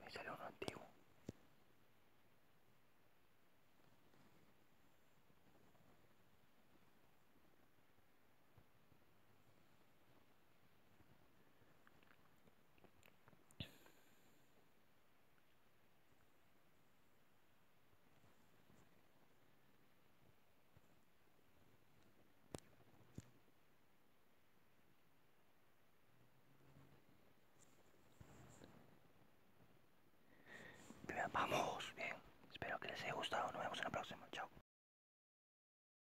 Me salió uno antiguo. Vamos, bien. Espero que les haya gustado. Nos vemos en la próxima. Chao.